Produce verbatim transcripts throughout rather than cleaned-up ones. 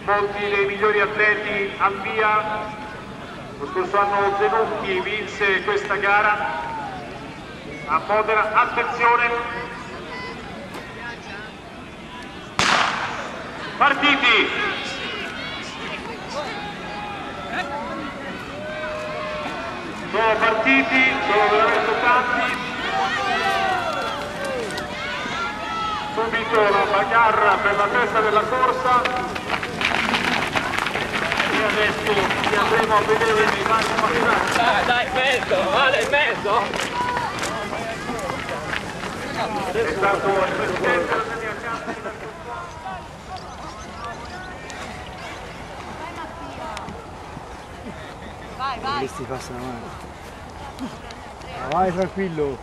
molti dei migliori atleti al via. Lo scorso anno Zenucchi vinse questa gara a Modena. Attenzione, partiti, sono partiti, sono veramente tanti. Subito la bagarra per la testa della corsa e adesso ci andremo a vedere nei vari passaggi. Dai, dai, mezzo, vale in mezzo. È stato il presidente della mia casa. Vai, vai. Questi passano avanti. Vai tranquillo.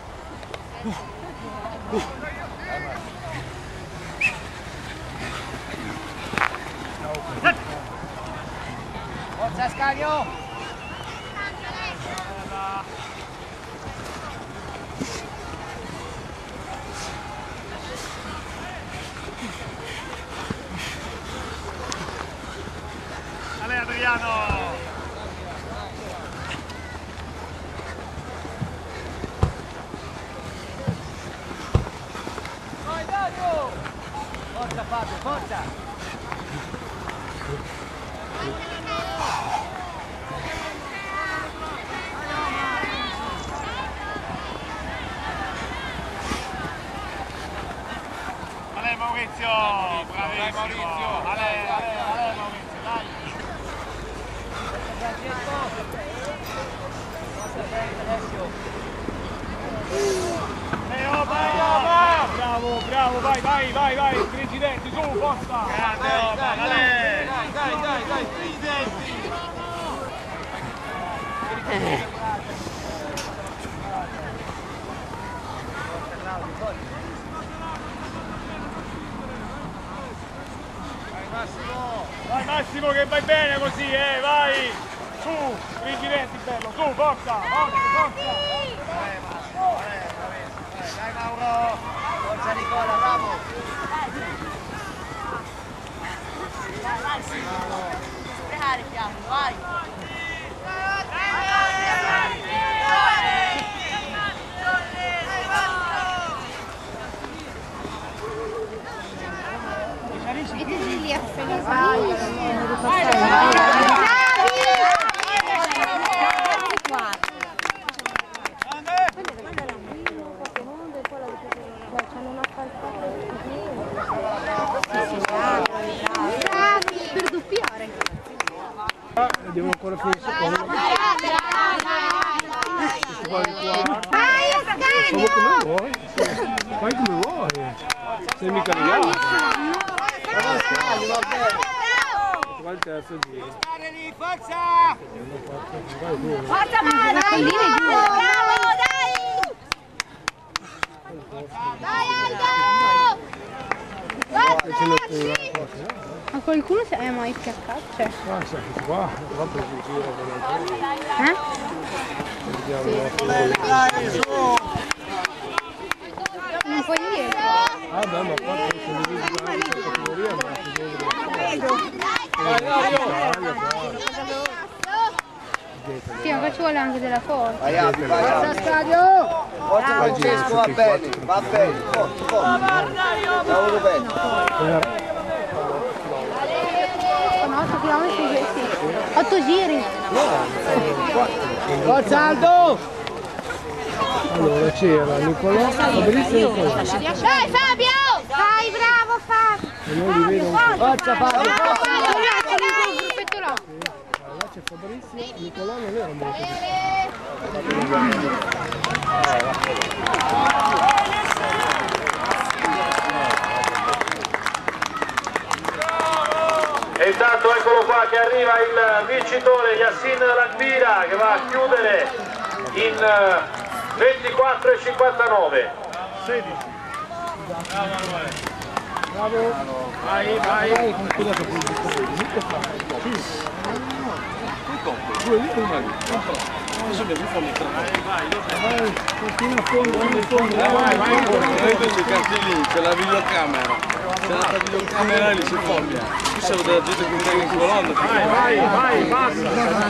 Forza Scagno! Ale Adriano! Forza Fabio, forza! Ale Maurizio! Bravissimo! Maurizio! Ale, ale, ale Maurizio, dai! Leo, vai, vai! Bravo, bravo, vai, vai, vai, vai! Presidente, su, forza! Grande, dai, dai, Ale! dai, dai, dai, dai, presidenti! Massimo! Vai Massimo che vai bene così, eh, vai! Su, Rigidenti bello, su, forza, forza, forza! Vai Massimo, vai, vai, dai Mauro! Forza Nicola, bravo! Dai, vai, sì! Sprecare fiamme, vai! E tu lì a felice. Vai! Per doppiare. Devo ancora finire il secondo. Vai Come come vuoi? Fai come vuoi. Sei mica legato. Qua il terzo giro. Forza! Forza Mara! Bravo, dai! Dai Aldo! Ma qualcuno si è mai fiaccato? Cioè. Ah, sai che qua, qua per il giro Eh? Non puoi dire. Ah beh, ma qua sono divisi in categoria, ma si vede. Sì, ma qua ci vuole anche della forza. Vai Albi, vai Albi! Forza Francesco, va bene, va bene, forza, forza! Lavoro bene! Sono otto chilometri, sì. otto giri. Forza Aldo! Allora c'era Nicolò, Fabrizio e Nicolò. Dai Fabio! Dai, bravo Fabio! E non li vedo ancora. Forza Fabio! Gruppetto là. Là c'è Fabrizio, Nicolò non era molto E intanto eccolo qua che arriva il vincitore Yassin Rangbira che va a chiudere in ventiquattro e cinquantanove. sedici. Bravo. Vai, vai. Due lì o una lì? Adesso devi farmi tre. Vai, vai. Continua a fondo, a fondo. Vai, vai. Noi questi cartellini, c'è la videocamera. C'è la videocamera e li si foglia. Qui siamo della gente che viene in colonna. Vai, vai, vai, basta.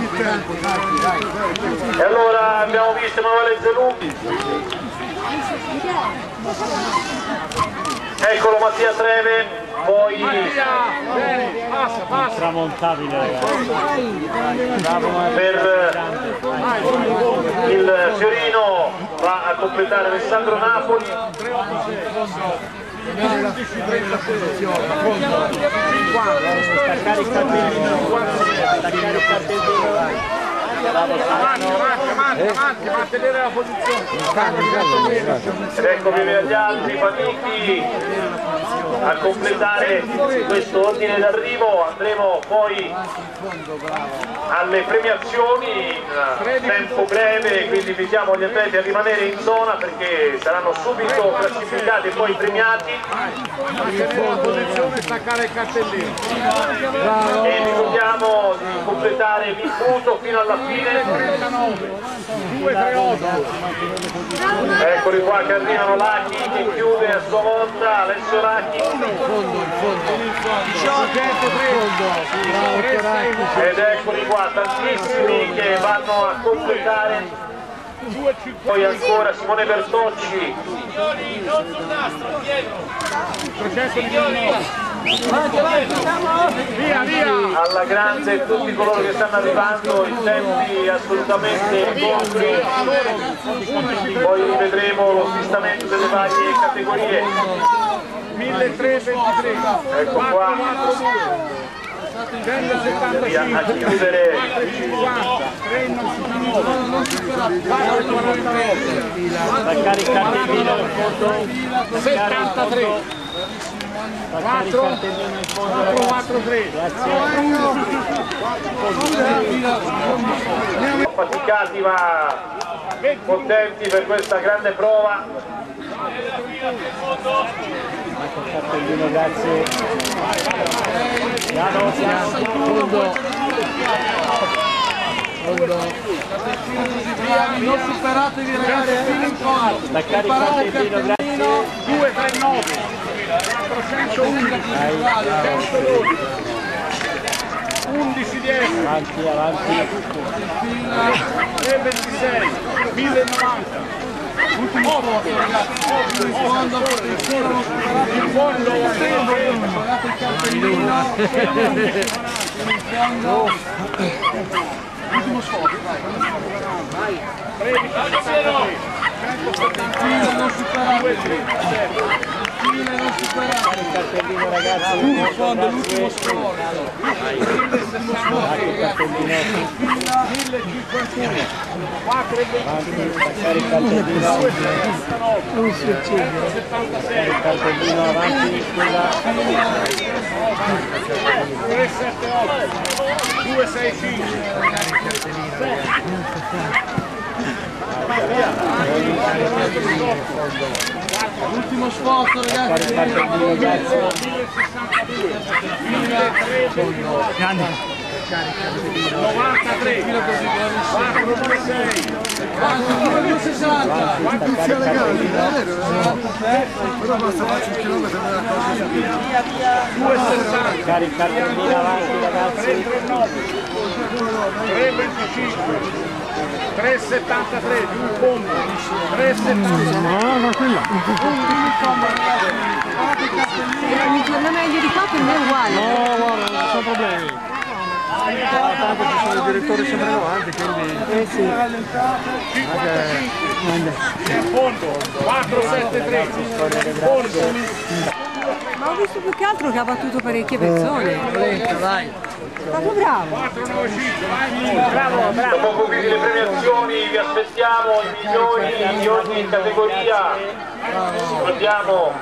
E allora abbiamo visto Emanuele Zenucchi. Eccolo Mattia Treve, poi Bene, passa, passa. Tramontabile ragazzi. per il Fiorino va a completare Alessandro Napoli. Staccare il cartellino. Staccare il cartellino. Avanti, avanti, avanti, avanti, mantenere la posizione. Ed eccomi agli altri Panichi a completare questo ordine d'arrivo. Andremo poi alle premiazioni in tempo breve, quindi invitiamo gli atleti a rimanere in zona perché saranno subito classificati e poi premiati. Mantenere la posizione e staccare il cartellino. E ricordiamo di completare l'imbuto fino alla fine. due tre otto. Eccoli qua che arrivano, Lacchi che chiude a sua volta, Alessio Lacchi. Ed eccoli qua, tantissimi che vanno a completare. Poi ancora Simone Bertocci. Via, via! Alla grande tutti coloro che stanno arrivando in tempi assolutamente congrui. Poi rivedremo lo svistamento delle varie categorie. milletrecento ventitré. Ecco qua. Via a chiudere. Staccare il cartellino in fondo. settantatré. quattro, quattro, quattro, tre. Faticati ma contenti per questa grande prova. Ecco il cartellino, grazie. Piano, piano, fondo. Non superatevi ragazzi, fino in fondo. Staccare il cartellino, grazie. due tre nove. quattrocentoundici. centododici. undici dieci. Avanti, avanti. tre ventisei. millenovanta. Ultimo otto, ragazzi. In fondo, Il fondo, guardate il cartellino. In fondo. Ultimo sforzo, vai. Fine non superate. Fine non superate. Il cartellino ragazzi. In fondo, l'ultimo sforzo. L'ultimo sforzo, ragazzi. millecinquantuno. quattro Avanti, staccare il cartellino. non succede. Staccare il cartellino, avanti, scusa. tre sette otto. due sei cinque. L'ultimo sforzo Staccare il ragazzi. cartellino, grazie. novantatré. quattro due sei. due sessanta. Staccare il cartellino. Però basta farci il chilometro della cosa. due sessanta. Staccare il cartellino, avanti ragazzi. tre trentanove. tre venticinque. tre settantatré, più un fondo, tre settanta. No, no, quella. Non è meglio di qua, per me è uguale. No, guarda, non ci sono problemi. Tanto ci sono i direttori sempre davanti, quindi... Eh sì. Il fondo, quattro sette tre, fondo. Ma ho visto più che altro che ha battuto parecchie persone. Vai. Proprio bravo. quattro nove cinque, bravo, bravo. Dopo quindi le premiazioni vi aspettiamo i migliori di ogni categoria. Ricordiamo,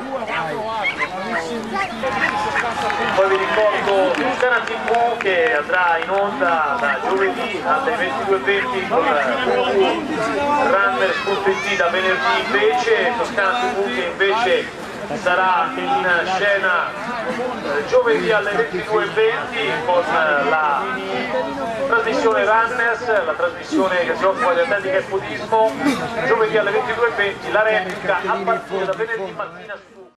poi vi ricordo Toscana tivù che andrà in onda da giovedì alle ventidue e venti con runners punto it, da venerdì invece Toscana tivù che invece sarà in scena eh, giovedì alle ventidue e venti con la trasmissione Runners, la trasmissione che si occupa di atletica e podismo, giovedì alle ventidue e venti, la replica a partire da venerdì mattina su